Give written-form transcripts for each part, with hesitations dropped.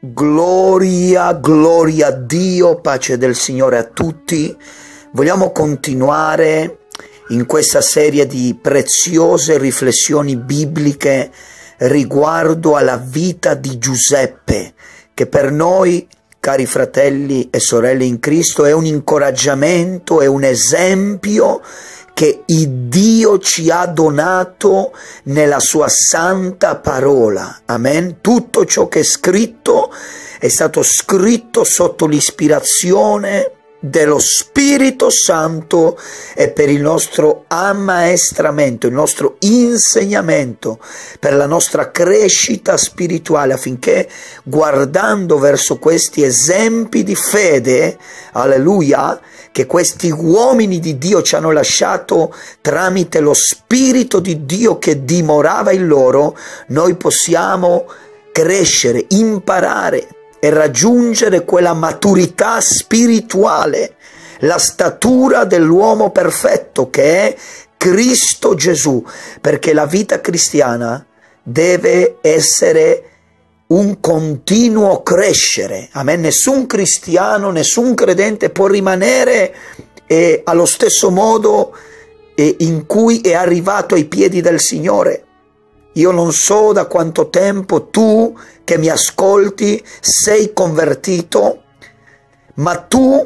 Gloria, gloria a Dio, pace del Signore a tutti. Vogliamo continuare in questa serie di preziose riflessioni bibliche riguardo alla vita di Giuseppe, che per noi, cari fratelli e sorelle in Cristo, è un incoraggiamento, è un esempio che il Dio ci ha donato nella sua santa parola. Amen. Tutto ciò che è stato scritto sotto l'ispirazione dello Spirito Santo e per il nostro ammaestramento, il nostro insegnamento, per la nostra crescita spirituale, affinché guardando verso questi esempi di fede, alleluia, che questi uomini di Dio ci hanno lasciato tramite lo Spirito di Dio che dimorava in loro, noi possiamo crescere, imparare e raggiungere quella maturità spirituale, la statura dell'uomo perfetto che è Cristo Gesù, perché la vita cristiana deve essere un continuo crescere. Amen. Nessun cristiano, nessun credente può rimanere allo stesso modo in cui è arrivato ai piedi del Signore. Io non so da quanto tempo tu che mi ascolti sei convertito, ma tu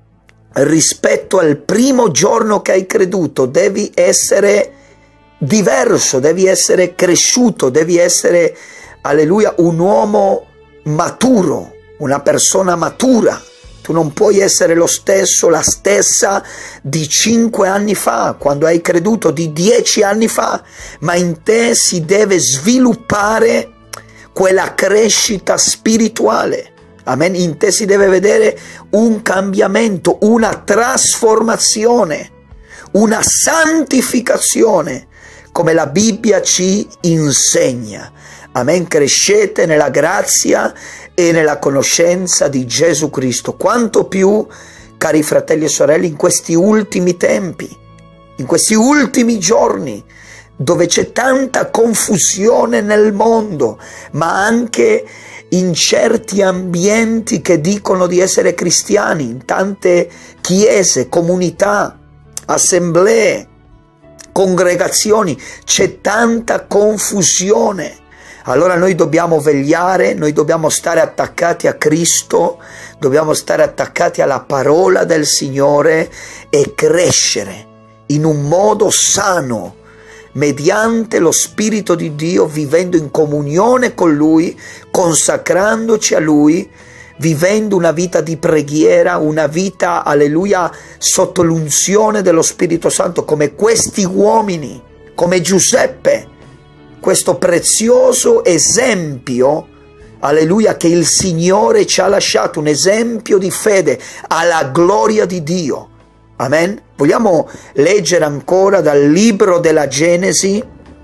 rispetto al primo giorno che hai creduto devi essere diverso, devi essere cresciuto, devi essere, alleluia, un uomo maturo, una persona matura. Tu non puoi essere lo stesso, la stessa di 5 anni fa, quando hai creduto, di 10 anni fa, ma in te si deve sviluppare quella crescita spirituale. Amen. In te si deve vedere un cambiamento, una trasformazione, una santificazione, come la Bibbia ci insegna. Amen. Crescete nella grazia e nella conoscenza di Gesù Cristo. Quanto più, cari fratelli e sorelle, in questi ultimi tempi, in questi ultimi giorni, dove c'è tanta confusione nel mondo, ma anche in certi ambienti che dicono di essere cristiani, in tante chiese, comunità, assemblee, congregazioni, c'è tanta confusione. Allora noi dobbiamo vegliare, noi dobbiamo stare attaccati a Cristo, dobbiamo stare attaccati alla parola del Signore e crescere in un modo sano, mediante lo Spirito di Dio, vivendo in comunione con Lui, consacrandoci a Lui, vivendo una vita di preghiera, una vita, alleluia, sotto l'unzione dello Spirito Santo, come questi uomini, come Giuseppe, questo prezioso esempio, alleluia, che il Signore ci ha lasciato, un esempio di fede alla gloria di Dio. Amen. Vogliamo leggere ancora dal libro della Genesi.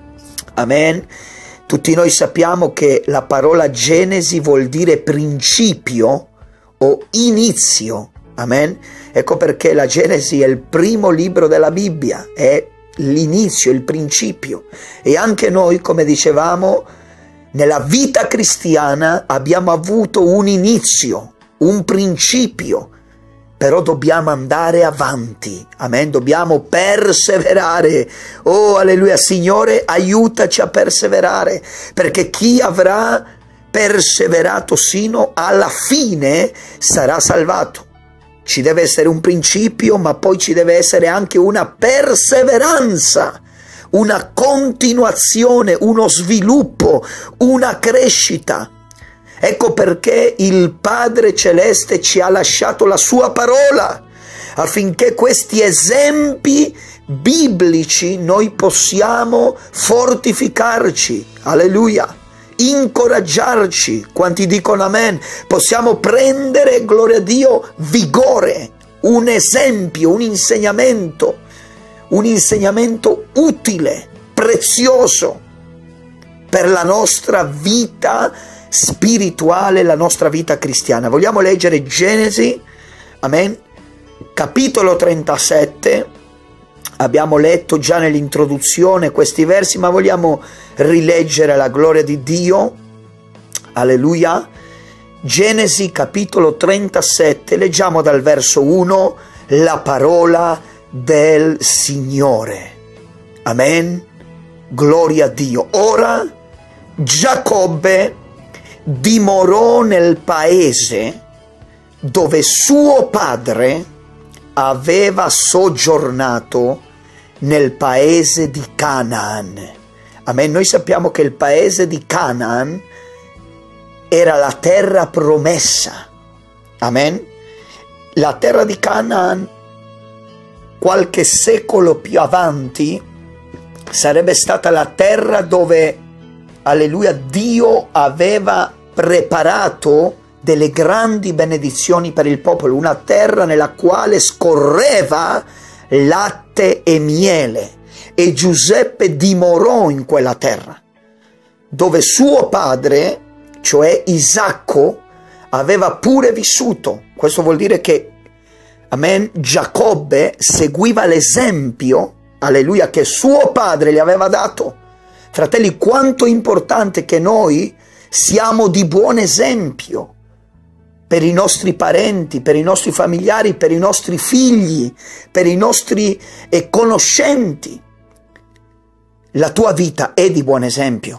Amen. Tutti noi sappiamo che la parola Genesi vuol dire principio o inizio. Amen. Ecco perché la Genesi è il primo libro della Bibbia, è l'inizio, il principio. E anche noi, come dicevamo, nella vita cristiana abbiamo avuto un inizio, un principio, però dobbiamo andare avanti. Amen. Dobbiamo perseverare. Oh, alleluia. Signore, aiutaci a perseverare, perché chi avrà perseverato sino alla fine sarà salvato. Ci deve essere un principio, ma poi ci deve essere anche una perseveranza, una continuazione, uno sviluppo, una crescita. Ecco perché il Padre Celeste ci ha lasciato la sua parola, affinché questi esempi biblici noi possiamo fortificarci. Alleluia. Incoraggiarci. Quanti dicono amen? Possiamo prendere, gloria a Dio, vigore, un esempio, un insegnamento utile, prezioso per la nostra vita spirituale, la nostra vita cristiana. Vogliamo leggere Genesi, amen, capitolo 37. Abbiamo letto già nell'introduzione questi versi, ma vogliamo rileggere la gloria di Dio. Alleluia. Genesi capitolo 37, leggiamo dal verso 1 la parola del Signore. Amen. Gloria a Dio. Ora Giacobbe dimorò nel paese dove suo padre aveva soggiornato, nel paese di Canaan. Amen. Noi sappiamo che il paese di Canaan era la terra promessa. Amen. La terra di Canaan, qualche secolo più avanti, sarebbe stata la terra dove, alleluia, Dio aveva preparato delle grandi benedizioni per il popolo, una terra nella quale scorreva latte e miele, e Giuseppe dimorò in quella terra, dove suo padre, cioè Isacco, aveva pure vissuto. Questo vuol dire che, amen, Giacobbe seguiva l'esempio, alleluia, che suo padre gli aveva dato. Fratelli, quanto è importante che noi siamo di buon esempio per i nostri parenti, per i nostri familiari, per i nostri figli, per i nostri conoscenti. La tua vita è di buon esempio.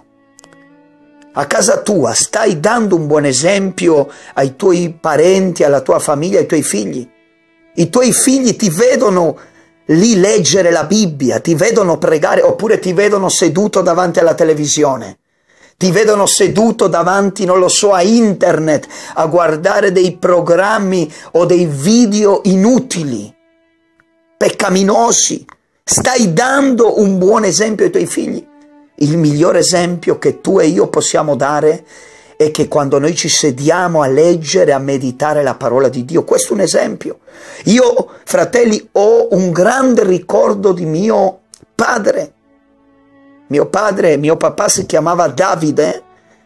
A casa tua stai dando un buon esempio ai tuoi parenti, alla tua famiglia, ai tuoi figli. I tuoi figli ti vedono lì leggere la Bibbia, ti vedono pregare, oppure ti vedono seduto davanti alla televisione. Ti vedono seduto davanti, non lo so, a internet, a guardare dei programmi o dei video inutili, peccaminosi. Stai dando un buon esempio ai tuoi figli. Il miglior esempio che tu e io possiamo dare è che quando noi ci sediamo a leggere, a meditare la parola di Dio, questo è un esempio. Io, fratelli, ho un grande ricordo di mio padre. Mio papà si chiamava Davide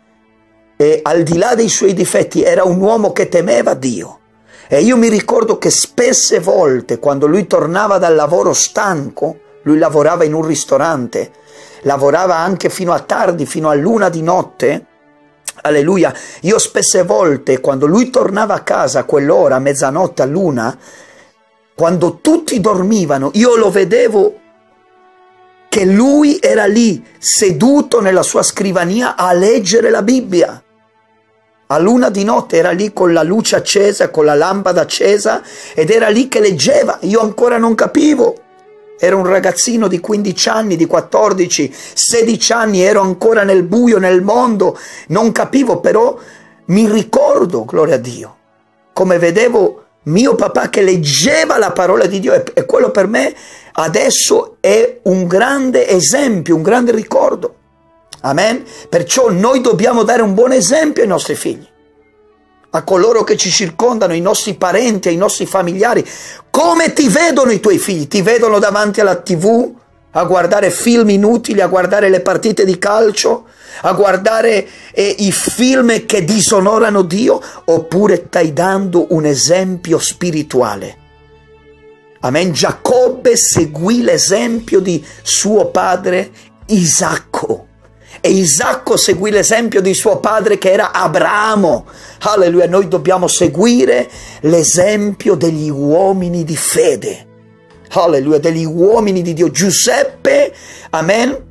e al di là dei suoi difetti era un uomo che temeva Dio. E io mi ricordo che spesse volte quando lui tornava dal lavoro stanco, lui lavorava in un ristorante, lavorava anche fino a tardi, fino all'1 di notte, alleluia, io spesse volte quando lui tornava a casa a quell'ora, a mezzanotte, all'1, quando tutti dormivano, io lo vedevo che lui era lì, seduto nella sua scrivania a leggere la Bibbia. All'1 di notte era lì con la luce accesa, con la lampada accesa, ed era lì che leggeva. Io ancora non capivo. Ero un ragazzino di 15 anni, di 14, 16 anni, ero ancora nel buio, nel mondo, non capivo, però mi ricordo, gloria a Dio, come vedevo mio papà che leggeva la parola di Dio, e quello per me adesso è un grande esempio, un grande ricordo. Amen? Perciò noi dobbiamo dare un buon esempio ai nostri figli, a coloro che ci circondano, ai nostri parenti, ai nostri familiari. Come ti vedono i tuoi figli? Ti vedono davanti alla TV a guardare film inutili, a guardare le partite di calcio, a guardare i film che disonorano Dio, oppure stai dando un esempio spirituale? Amen. Giacobbe seguì l'esempio di suo padre Isacco, e Isacco seguì l'esempio di suo padre che era Abramo. Alleluia, noi dobbiamo seguire l'esempio degli uomini di fede. Alleluia, degli uomini di Dio. Giuseppe, amen,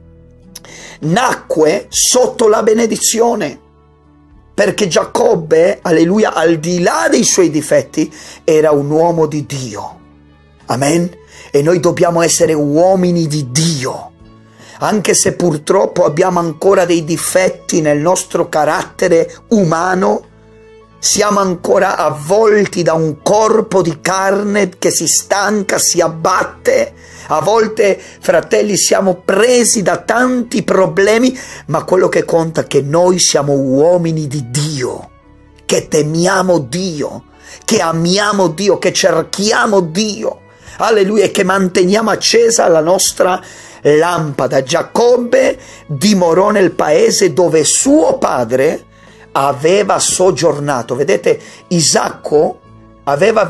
nacque sotto la benedizione, perché Giacobbe, alleluia, al di là dei suoi difetti, era un uomo di Dio. Amen. E noi dobbiamo essere uomini di Dio, anche se purtroppo abbiamo ancora dei difetti nel nostro carattere umano. Siamo ancora avvolti da un corpo di carne che si stanca, si abbatte. A volte, fratelli, siamo presi da tanti problemi, ma quello che conta è che noi siamo uomini di Dio, che temiamo Dio, che amiamo Dio, che cerchiamo Dio. Alleluia, e che manteniamo accesa la nostra lampada. Giacobbe dimorò nel paese dove suo padre aveva soggiornato. Vedete, Isacco aveva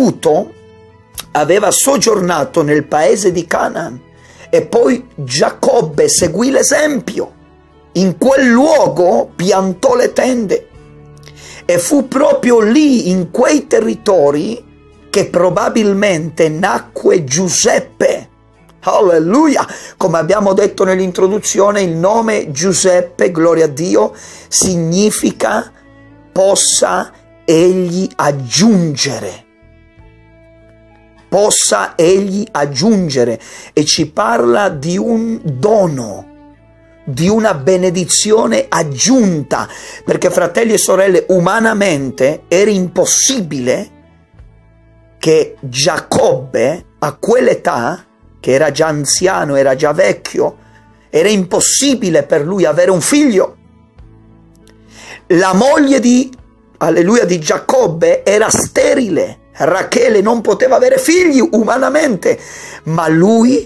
soggiornato nel paese di Canaan, e poi Giacobbe seguì l'esempio. In quel luogo piantò le tende E fu proprio lì, in quei territori, che probabilmente nacque Giuseppe. Alleluia! Come abbiamo detto nell'introduzione, il nome Giuseppe, gloria a Dio, significa possa egli aggiungere. Possa egli aggiungere, e ci parla di un dono, di una benedizione aggiunta, perché fratelli e sorelle, umanamente era impossibile che Giacobbe a quell'età, che era già anziano, era già vecchio, era impossibile per lui avere un figlio. La moglie di Giacobbe era sterile, Rachele non poteva avere figli umanamente, ma lui,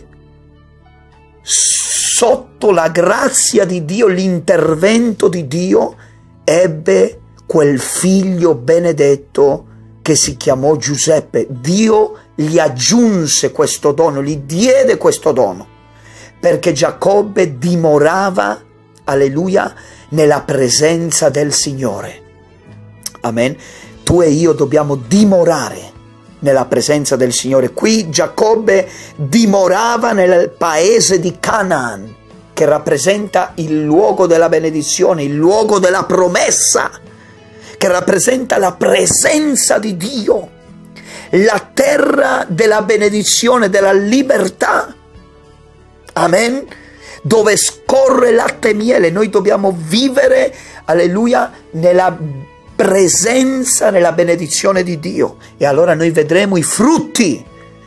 sotto la grazia di Dio, l'intervento di Dio, ebbe quel figlio benedetto che si chiamò Giuseppe. Dio gli aggiunse questo dono, gli diede questo dono, perché Giacobbe dimorava, alleluia, nella presenza del Signore. Amen. Tu e io dobbiamo dimorare nella presenza del Signore. Qui Giacobbe dimorava nel paese di Canaan, che rappresenta il luogo della benedizione, il luogo della promessa, che rappresenta la presenza di Dio, la terra della benedizione, della libertà. Amen. Dove scorre latte e miele. Noi dobbiamo vivere, alleluia, nella presenza, nella benedizione di Dio, e allora noi vedremo i frutti.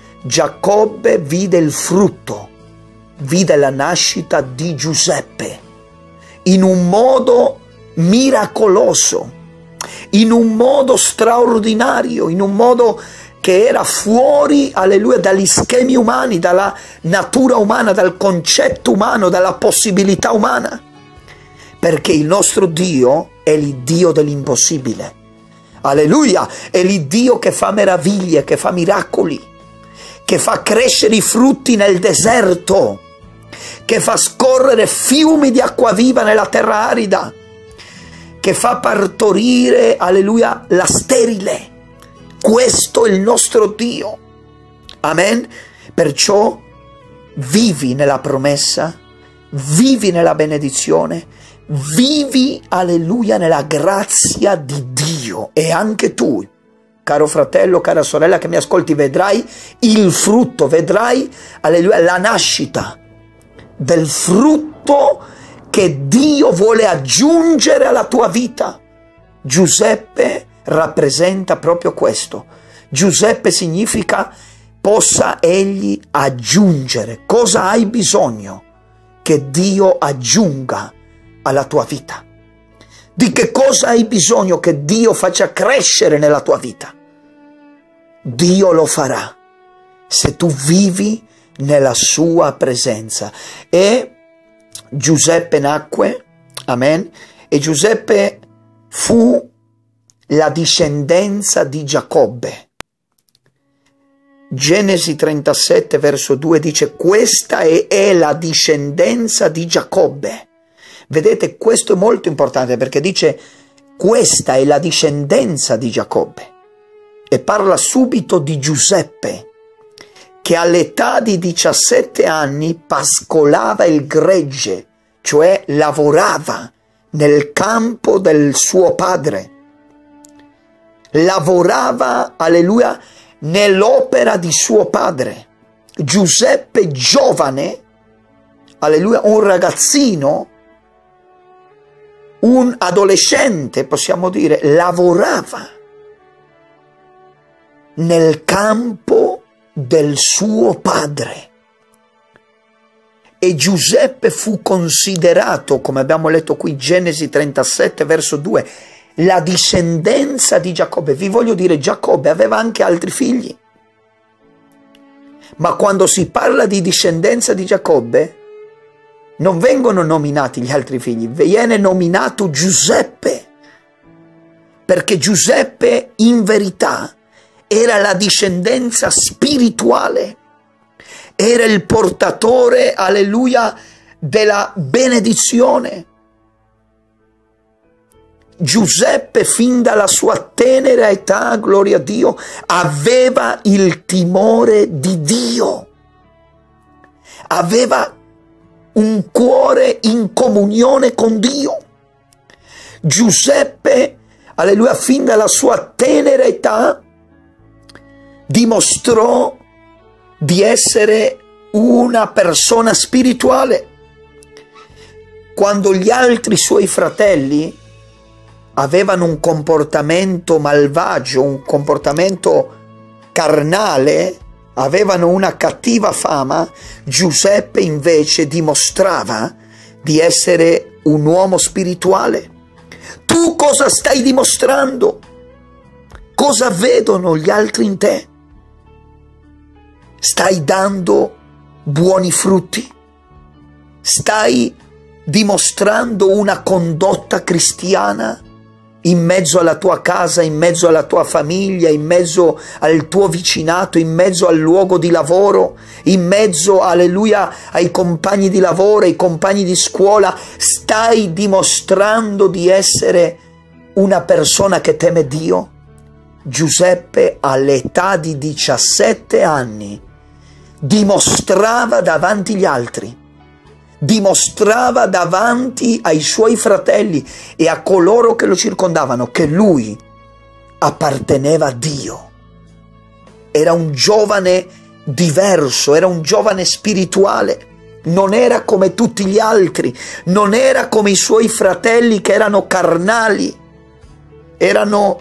Giacobbe vide il frutto, vide la nascita di Giuseppe in un modo miracoloso, in un modo straordinario, in un modo che era fuori, alleluia, dagli schemi umani, dalla natura umana, dal concetto umano, dalla possibilità umana, perché il nostro Dio è l'Iddio dell'impossibile. Alleluia! È l'Iddio che fa meraviglie, che fa miracoli, che fa crescere i frutti nel deserto, che fa scorrere fiumi di acqua viva nella terra arida, che fa partorire, alleluia, la sterile. Questo è il nostro Dio. Amen? Perciò vivi nella promessa, vivi nella benedizione, vivi, alleluia, nella grazia di Dio. E anche tu, caro fratello, cara sorella che mi ascolti, vedrai il frutto, vedrai, alleluia, la nascita del frutto che Dio vuole aggiungere alla tua vita. Giuseppe rappresenta proprio questo. Giuseppe significa possa egli aggiungere. Cosa hai bisogno che Dio aggiunga alla tua vita? Di che cosa hai bisogno che Dio faccia crescere nella tua vita? Dio lo farà se tu vivi nella sua presenza. E Giuseppe nacque, amen, e Giuseppe fu la discendenza di Giacobbe. Genesi 37 verso 2 dice: questa è la discendenza di Giacobbe. Vedete, questo è molto importante, perché dice questa è la discendenza di Giacobbe, e parla subito di Giuseppe, che all'età di 17 anni pascolava il gregge, cioè lavorava nel campo del suo padre, lavorava, alleluia, nell'opera di suo padre. Giuseppe giovane, alleluia, un ragazzino, un adolescente, possiamo dire, lavorava nel campo del suo padre. E Giuseppe fu considerato, come abbiamo letto qui, Genesi 37 verso 2, la discendenza di Giacobbe. Vi voglio dire, Giacobbe aveva anche altri figli, ma quando si parla di discendenza di Giacobbe non vengono nominati gli altri figli, viene nominato Giuseppe, perché Giuseppe in verità era la discendenza spirituale, era il portatore, alleluia, della benedizione. Giuseppe, fin dalla sua tenera età, gloria a Dio, aveva il timore di Dio. Aveva un cuore in comunione con Dio. Giuseppe, alleluia, fin dalla sua tenera età dimostrò di essere una persona spirituale. Quando gli altri suoi fratelli avevano un comportamento malvagio, un comportamento carnale, avevano una cattiva fama, Giuseppe invece dimostrava di essere un uomo spirituale. Tu cosa stai dimostrando? Cosa vedono gli altri in te? Stai dando buoni frutti? Stai dimostrando una condotta cristiana in mezzo alla tua casa, in mezzo alla tua famiglia, in mezzo al tuo vicinato, in mezzo al luogo di lavoro, in mezzo, alleluia, ai compagni di lavoro, ai compagni di scuola? Stai dimostrando di essere una persona che teme Dio? Giuseppe all'età di 17 anni dimostrava davanti agli altri, dimostrava davanti ai suoi fratelli e a coloro che lo circondavano che lui apparteneva a Dio. Era un giovane diverso, era un giovane spirituale, non era come tutti gli altri, non era come i suoi fratelli che erano carnali, erano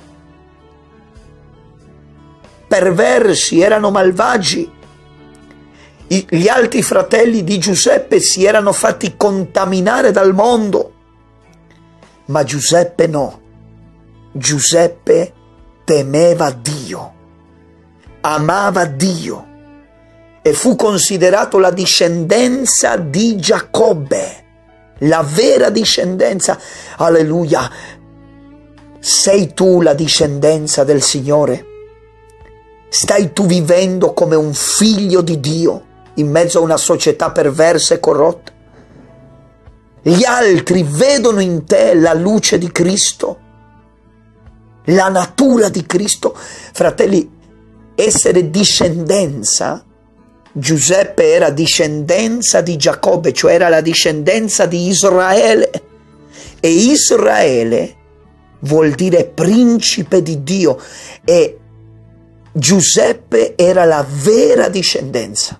perversi, erano malvagi. Gli altri fratelli di Giuseppe si erano fatti contaminare dal mondo, ma Giuseppe no. Giuseppe temeva Dio, amava Dio e fu considerato la discendenza di Giacobbe, la vera discendenza. Alleluia! Sei tu la discendenza del Signore? Stai tu vivendo come un figlio di Dio in mezzo a una società perversa e corrotta? Gli altri vedono in te la luce di Cristo, la natura di Cristo. Fratelli, essere discendenza, Giuseppe era discendenza di Giacobbe, cioè era la discendenza di Israele, e Israele vuol dire principe di Dio, e Giuseppe era la vera discendenza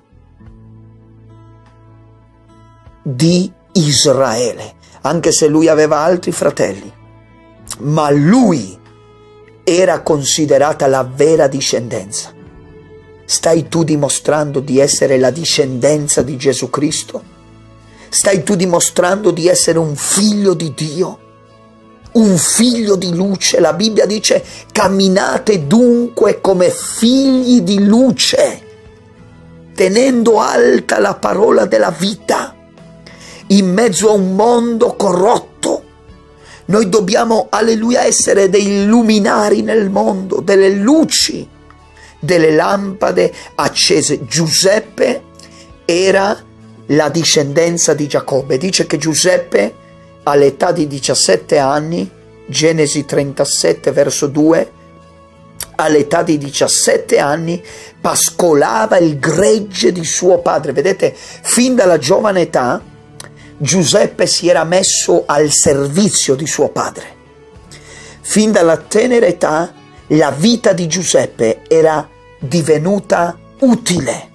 di Israele, anche se lui aveva altri fratelli, ma lui era considerata la vera discendenza. Stai tu dimostrando di essere la discendenza di Gesù Cristo? Stai tu dimostrando di essere un figlio di Dio? Un figlio di luce? La Bibbia dice: camminate dunque come figli di luce, tenendo alta la parola della vita in mezzo a un mondo corrotto. Noi dobbiamo, alleluia, essere dei luminari nel mondo, delle luci, delle lampade accese. Giuseppe era la discendenza di Giacobbe. Dice che Giuseppe all'età di 17 anni, Genesi 37 verso 2, all'età di 17 anni pascolava il gregge di suo padre. Vedete, fin dalla giovane età Giuseppe si era messo al servizio di suo padre. Fin dalla tenera età la vita di Giuseppe era divenuta utile,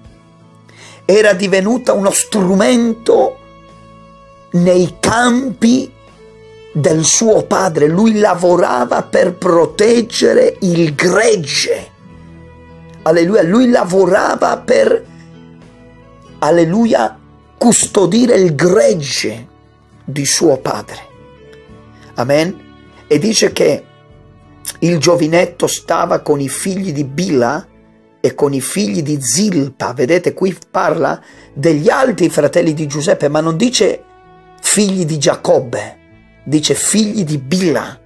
era divenuta uno strumento nei campi del suo padre. Lui lavorava per proteggere il gregge. Alleluia, lui lavorava per, alleluia, custodire il gregge di suo padre. Amen. E dice che il giovinetto stava con i figli di Bila e con i figli di Zilpa. Vedete, qui parla degli altri fratelli di Giuseppe, ma non dice figli di Giacobbe, dice figli di Bila,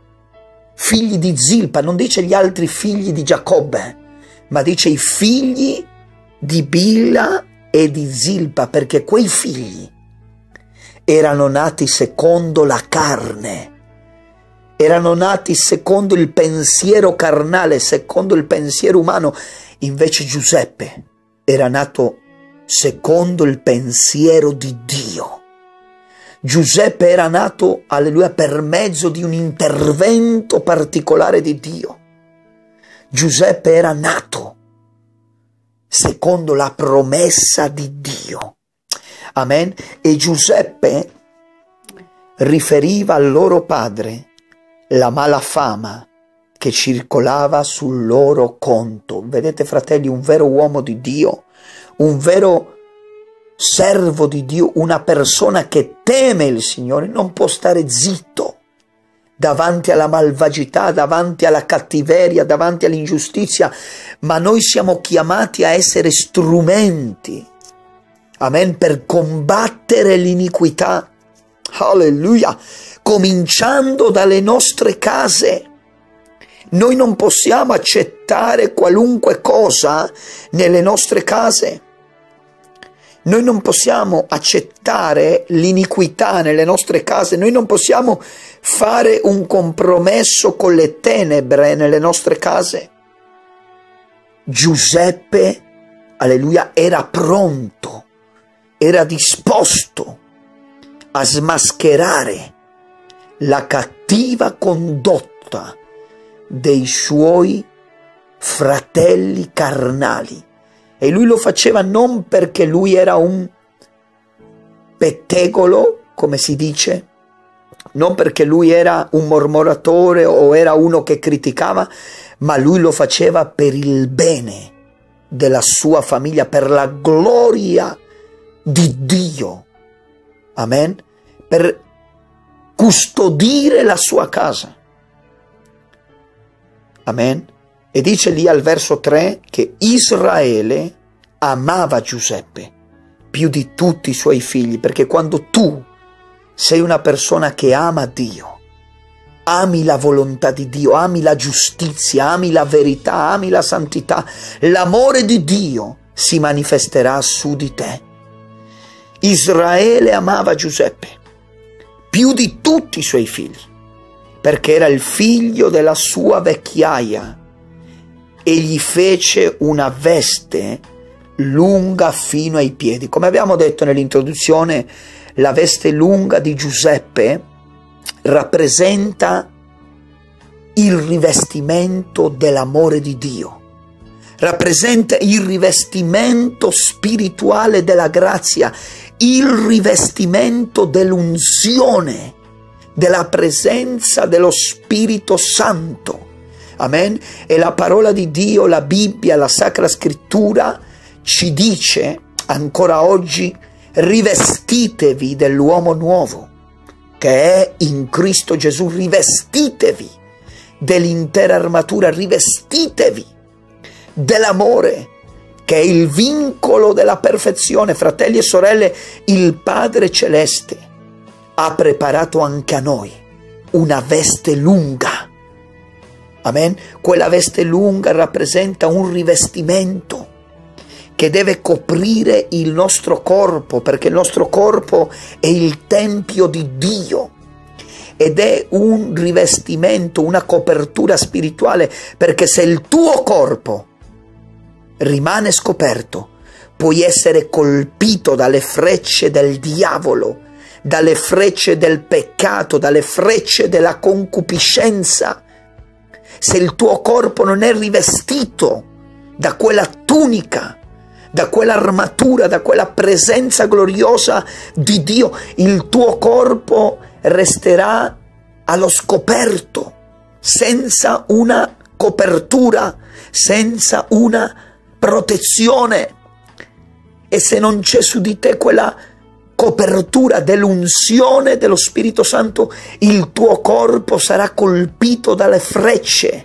figli di Zilpa. Non dice gli altri figli di Giacobbe, ma dice i figli di Bila e di Zilpa, perché quei figli erano nati secondo la carne, erano nati secondo il pensiero carnale, secondo il pensiero umano. Invece Giuseppe era nato secondo il pensiero di Dio. Giuseppe era nato, alleluia, per mezzo di un intervento particolare di Dio. Giuseppe era nato secondo la promessa di Dio. Amen. E Giuseppe riferiva al loro padre la mala fama che circolava sul loro conto. Vedete, fratelli, un vero uomo di Dio, un vero servo di Dio, una persona che teme il Signore, non può stare zitto davanti alla malvagità, davanti alla cattiveria, davanti all'ingiustizia, ma noi siamo chiamati a essere strumenti, amen, per combattere l'iniquità, alleluia, cominciando dalle nostre case. Noi non possiamo accettare qualunque cosa nelle nostre case. Noi non possiamo accettare l'iniquità nelle nostre case, noi non possiamo fare un compromesso con le tenebre nelle nostre case. Giuseppe, alleluia, era pronto, era disposto a smascherare la cattiva condotta dei suoi fratelli carnali. E lui lo faceva non perché lui era un pettegolo, come si dice, non perché lui era un mormoratore o era uno che criticava, ma lui lo faceva per il bene della sua famiglia, per la gloria di Dio. Amen? Per custodire la sua casa. Amen? E dice lì al verso 3 che Israele amava Giuseppe più di tutti i suoi figli, perché quando tu sei una persona che ama Dio, ami la volontà di Dio, ami la giustizia, ami la verità, ami la santità, l'amore di Dio si manifesterà su di te. Israele amava Giuseppe più di tutti i suoi figli, perché era il figlio della sua vecchiaia, e gli fece una veste lunga fino ai piedi. Come abbiamo detto nell'introduzione, la veste lunga di Giuseppe rappresenta il rivestimento dell'amore di Dio, rappresenta il rivestimento spirituale della grazia, il rivestimento dell'unzione, della presenza dello Spirito Santo. Amen? E la parola di Dio, la Bibbia, la Sacra Scrittura ci dice ancora oggi: rivestitevi dell'uomo nuovo che è in Cristo Gesù, rivestitevi dell'intera armatura, rivestitevi dell'amore che è il vincolo della perfezione. Fratelli e sorelle, il Padre Celeste ha preparato anche a noi una veste lunga. Amen? Quella veste lunga rappresenta un rivestimento che deve coprire il nostro corpo, perché il nostro corpo è il tempio di Dio, ed è un rivestimento, una copertura spirituale, perché se il tuo corpo rimane scoperto, puoi essere colpito dalle frecce del diavolo, dalle frecce del peccato, dalle frecce della concupiscenza. Se il tuo corpo non è rivestito da quella tunica, da quell'armatura, da quella presenza gloriosa di Dio, il tuo corpo resterà allo scoperto, senza una copertura, senza una protezione. E se non c'è su di te quella copertura dell'unzione dello Spirito Santo, il tuo corpo sarà colpito dalle frecce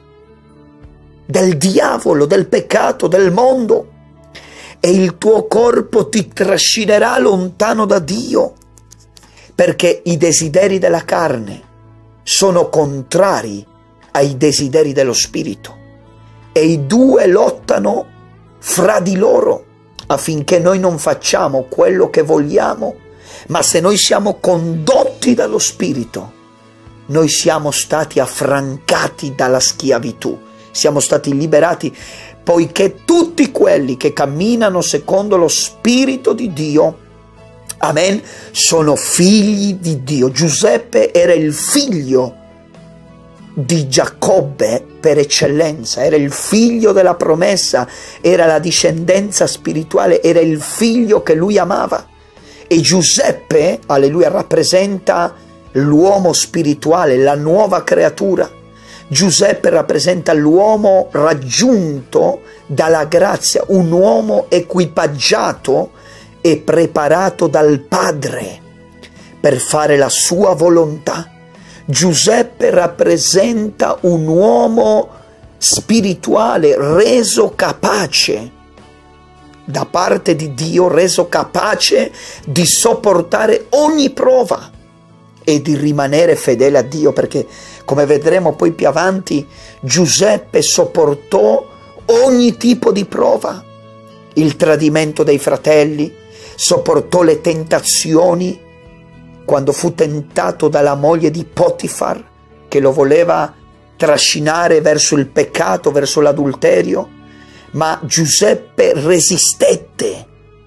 del diavolo, del peccato, del mondo, e il tuo corpo ti trascinerà lontano da Dio, perché i desideri della carne sono contrari ai desideri dello Spirito, e i due lottano fra di loro affinché noi non facciamo quello che vogliamo. Ma se noi siamo condotti dallo Spirito, noi siamo stati affrancati dalla schiavitù, siamo stati liberati, poiché tutti quelli che camminano secondo lo Spirito di Dio, amen, sono figli di Dio. Giuseppe era il figlio di Giacobbe per eccellenza, era il figlio della promessa, era la discendenza spirituale, era il figlio che lui amava. E Giuseppe, alleluia, rappresenta l'uomo spirituale, la nuova creatura. Giuseppe rappresenta l'uomo raggiunto dalla grazia, un uomo equipaggiato e preparato dal Padre per fare la sua volontà. Giuseppe rappresenta un uomo spirituale reso capace da parte di Dio, reso capace di sopportare ogni prova e di rimanere fedele a Dio, perché come vedremo poi più avanti, Giuseppe sopportò ogni tipo di prova, il tradimento dei fratelli, sopportò le tentazioni quando fu tentato dalla moglie di Potifar che lo voleva trascinare verso il peccato, verso l'adulterio, ma Giuseppe resistette,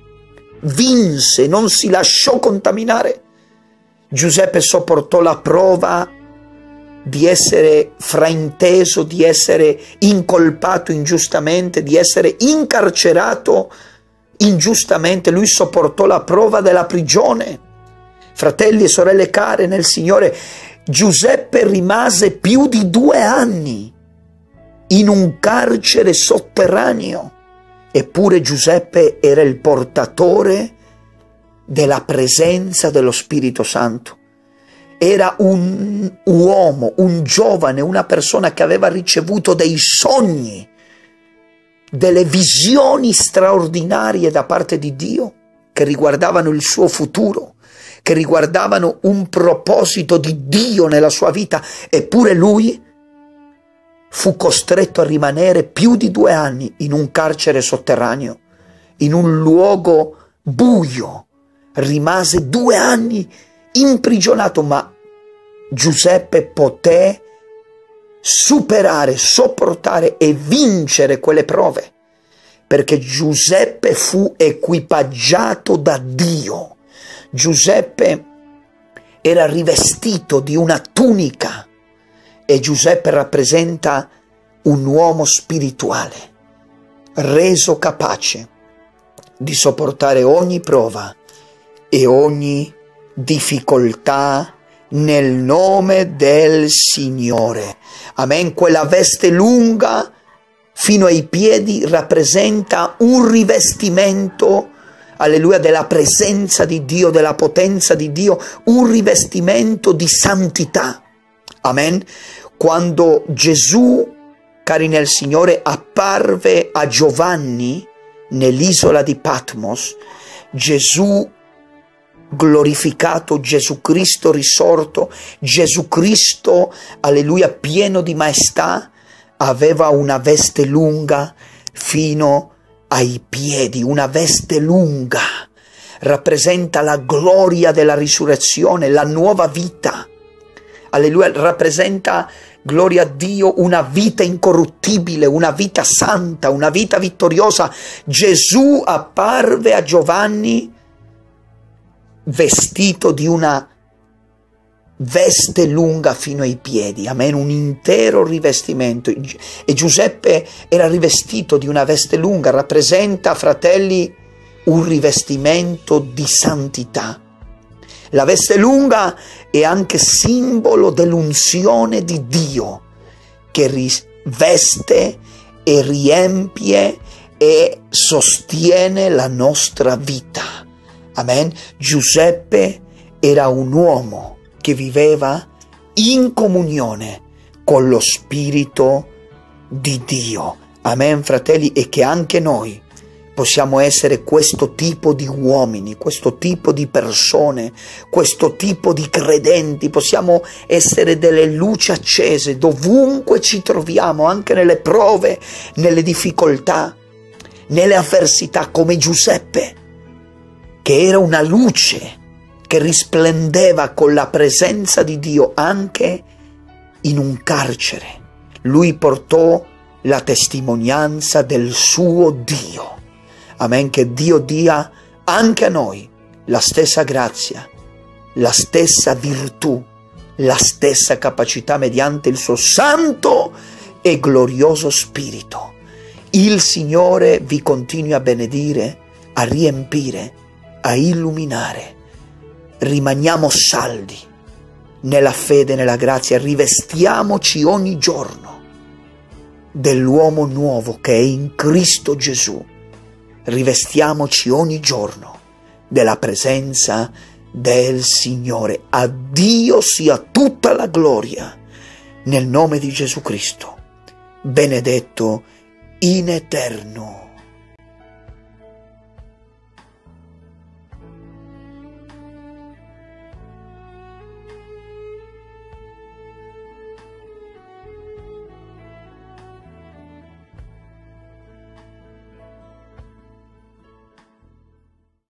vinse, non si lasciò contaminare. Giuseppe sopportò la prova di essere frainteso, di essere incolpato ingiustamente, di essere incarcerato ingiustamente. Lui sopportò la prova della prigione. Fratelli e sorelle care nel Signore, Giuseppe rimase più di 2 anni in un carcere sotterraneo, eppure Giuseppe era il portatore della presenza dello Spirito Santo. Era un uomo, un giovane, una persona che aveva ricevuto dei sogni, delle visioni straordinarie da parte di Dio che riguardavano il suo futuro, che riguardavano un proposito di Dio nella sua vita, eppure lui fu costretto a rimanere più di 2 anni in un carcere sotterraneo, in un luogo buio. Rimase 2 anni imprigionato, ma Giuseppe poté superare, sopportare e vincere quelle prove, perché Giuseppe fu equipaggiato da Dio. Giuseppe era rivestito di una tunica e Giuseppe rappresenta un uomo spirituale, reso capace di sopportare ogni prova e ogni difficoltà nel nome del Signore. Amen. Quella veste lunga fino ai piedi rappresenta un rivestimento, alleluia, della presenza di Dio, della potenza di Dio, un rivestimento di santità. Amen. Quando Gesù, cari nel Signore, apparve a Giovanni nell'isola di Patmos, Gesù glorificato, Gesù Cristo risorto, Gesù Cristo, alleluia, pieno di maestà, aveva una veste lunga fino ai piedi, una veste lunga, rappresenta la gloria della risurrezione, la nuova vita, alleluia, rappresenta, gloria a Dio, una vita incorruttibile, una vita santa, una vita vittoriosa. Gesù apparve a Giovanni vestito di una veste lunga fino ai piedi, amen, un intero rivestimento. E Giuseppe era rivestito di una veste lunga, rappresenta, fratelli, un rivestimento di santità. La veste lunga è anche simbolo dell'unzione di Dio che riveste e riempie e sostiene la nostra vita. Amen. Giuseppe era un uomo che viveva in comunione con lo Spirito di Dio. Amen, fratelli, e che anche noi possiamo essere questo tipo di uomini, questo tipo di persone, questo tipo di credenti. Possiamo essere delle luci accese dovunque ci troviamo, anche nelle prove, nelle difficoltà, nelle avversità, come Giuseppe, che era una luce che risplendeva con la presenza di Dio anche in un carcere. Lui portò la testimonianza del suo Dio. Amen, che Dio dia anche a noi la stessa grazia, la stessa virtù, la stessa capacità mediante il suo santo e glorioso Spirito. Il Signore vi continui a benedire, a riempire, a illuminare. Rimaniamo saldi nella fede e nella grazia, rivestiamoci ogni giorno dell'uomo nuovo che è in Cristo Gesù. Rivestiamoci ogni giorno della presenza del Signore. A Dio sia tutta la gloria nel nome di Gesù Cristo, benedetto in eterno.